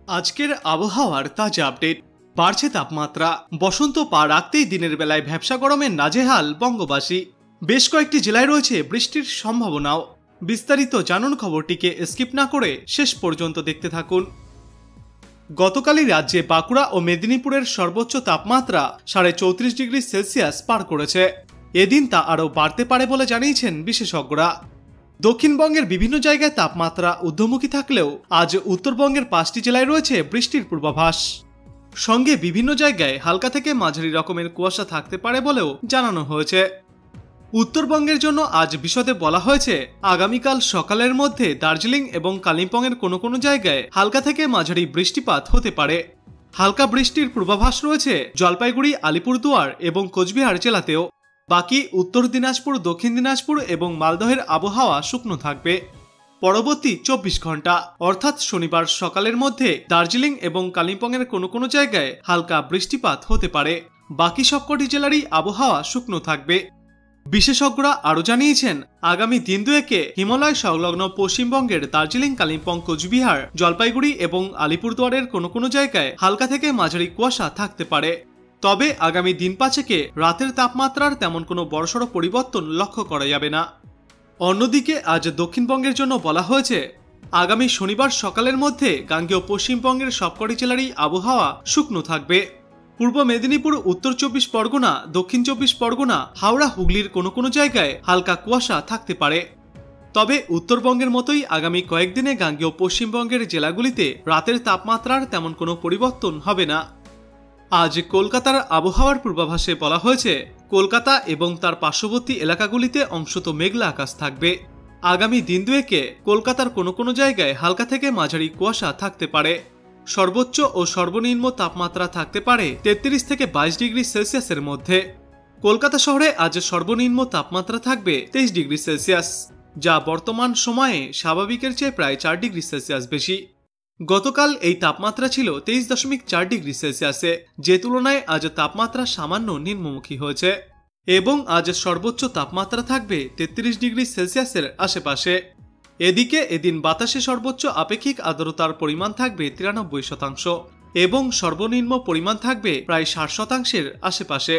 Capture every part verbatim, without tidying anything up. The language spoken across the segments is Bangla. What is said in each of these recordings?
আজকের আবহাওয়ার তাজা আপডেট। বাড়ছে তাপমাত্রা। বসন্ত পা রাখতেই দিনের বেলায় ভ্যাপসা গরমে নাজেহাল বঙ্গবাসী। বেশ কয়েকটি জেলায় রয়েছে বৃষ্টির সম্ভাবনাও। বিস্তারিত জানুন খবরটিকে স্কিপ না করে শেষ পর্যন্ত দেখতে থাকুন। গতকালই রাজ্যে বাঁকুড়া ও মেদিনীপুরের সর্বোচ্চ তাপমাত্রা সাড়ে চৌত্রিশ ডিগ্রি সেলসিয়াস পার করেছে। এদিন তা আরও বাড়তে পারে বলে জানিয়েছেন বিশেষজ্ঞরা। দক্ষিণবঙ্গের বিভিন্ন জায়গায় তাপমাত্রা ঊর্ধ্বমুখী থাকলেও আজ উত্তরবঙ্গের পাঁচটি জেলায় রয়েছে বৃষ্টির পূর্বাভাস। সঙ্গে বিভিন্ন জায়গায় হালকা থেকে মাঝারি রকমের কুয়াশা থাকতে পারে বলেও জানানো হয়েছে। উত্তরবঙ্গের জন্য আজ বিশদে বলা হয়েছে, আগামীকাল সকালের মধ্যে দার্জিলিং এবং কালিম্পংয়ের কোনো কোনো জায়গায় হালকা থেকে মাঝারি বৃষ্টিপাত হতে পারে। হালকা বৃষ্টির পূর্বাভাস রয়েছে জলপাইগুড়ি, আলিপুরদুয়ার এবং কোচবিহার জেলাতেও। বাকি উত্তর দিনাজপুর, দক্ষিণ দিনাজপুর এবং মালদহের আবহাওয়া শুকনো থাকবে। পরবর্তী চব্বিশ ঘন্টা অর্থাৎ শনিবার সকালের মধ্যে দার্জিলিং এবং কালিম্পংয়ের কোনো কোনো জায়গায় হালকা বৃষ্টিপাত হতে পারে। বাকি সবকটি জেলারই আবহাওয়া শুকনো থাকবে। বিশেষজ্ঞরা আরও জানিয়েছেন, আগামী দিন দুয়েকে হিমালয় সংলগ্ন পশ্চিমবঙ্গের দার্জিলিং, কালিম্পং, কোচবিহার, জলপাইগুড়ি এবং আলিপুরদুয়ারের কোনো কোনো জায়গায় হালকা থেকে মাঝারি কুয়াশা থাকতে পারে। তবে আগামী দিন পাঁচেকে রাতের তাপমাত্রার তেমন কোনো বড়সড় পরিবর্তন লক্ষ্য করা যাবে না। অন্যদিকে আজ দক্ষিণবঙ্গের জন্য বলা হয়েছে, আগামী শনিবার সকালের মধ্যে গাঙ্গেয় পশ্চিমবঙ্গের সবকটি জেলারই আবহাওয়া শুকনো থাকবে। পূর্ব মেদিনীপুর, উত্তর চব্বিশ পরগনা, দক্ষিণ চব্বিশ পরগনা, হাওড়া, হুগলির কোনো কোনো জায়গায় হালকা কুয়াশা থাকতে পারে। তবে উত্তরবঙ্গের মতোই আগামী কয়েকদিনে গাঙ্গেয় পশ্চিমবঙ্গের জেলাগুলিতে রাতের তাপমাত্রার তেমন কোনো পরিবর্তন হবে না। আজ কলকাতার আবহাওয়ার পূর্বাভাসে বলা হয়েছে, কলকাতা এবং তার পার্শ্ববর্তী এলাকাগুলিতে অংশত মেঘলা আকাশ থাকবে। আগামী দিন দুয়েকে কলকাতার কোনো কোনো জায়গায় হালকা থেকে মাঝারি কুয়াশা থাকতে পারে। সর্বোচ্চ ও সর্বনিম্ন তাপমাত্রা থাকতে পারে তেত্রিশ থেকে বাইশ ডিগ্রি সেলসিয়াসের মধ্যে। কলকাতা শহরে আজ সর্বনিম্ন তাপমাত্রা থাকবে তেইশ ডিগ্রি সেলসিয়াস, যা বর্তমান সময়ে স্বাভাবিকের চেয়ে প্রায় চার ডিগ্রি সেলসিয়াস বেশি। গতকাল এই তাপমাত্রা ছিল তেইশ দশমিক চার ডিগ্রি সেলসিয়াসে, যে তুলনায় আজ তাপমাত্রা সামান্য নিম্নমুখী হয়েছে। এবং আজ সর্বোচ্চ তাপমাত্রা থাকবে তেত্রিশ ডিগ্রি সেলসিয়াসের আশেপাশে। এদিকে এদিন বাতাসে সর্বোচ্চ আপেক্ষিক আর্দ্রতার পরিমাণ থাকবে তিরানব্বই শতাংশ এবং সর্বনিম্ন পরিমাণ থাকবে প্রায় ষাট শতাংশের আশেপাশে।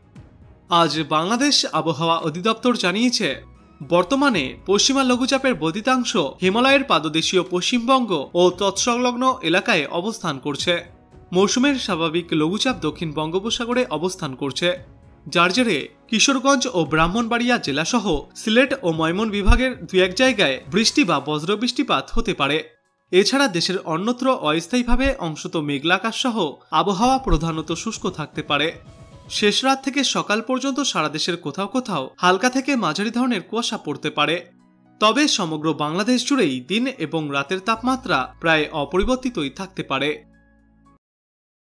আজ বাংলাদেশ আবহাওয়া অধিদপ্তর জানিয়েছে, বর্তমানে পশ্চিমা লঘুচাপের বর্ধিতাংশ হিমালয়ের পাদদেশীয় পশ্চিমবঙ্গ ও তৎসংলগ্ন এলাকায় অবস্থান করছে। মৌসুমের স্বাভাবিক লঘুচাপ দক্ষিণ বঙ্গোপসাগরে অবস্থান করছে, যার জেরে কিশোরগঞ্জ ও ব্রাহ্মণবাড়িয়া জেলাসহ সিলেট ও ময়মন বিভাগের দু এক জায়গায় বৃষ্টি বা বজ্রবৃষ্টিপাত হতে পারে। এছাড়া দেশের অন্যত্র অস্থায়ীভাবে অংশত মেঘলা আকাশ সহ আবহাওয়া প্রধানত শুষ্ক থাকতে পারে। শেষ রাত থেকে সকাল পর্যন্ত সারা দেশের কোথাও কোথাও হালকা থেকে মাঝারি ধরনের কুয়াশা পড়তে পারে। তবে সমগ্র বাংলাদেশ জুড়েই দিন এবং রাতের তাপমাত্রা প্রায় অপরিবর্তিতই থাকতে পারে।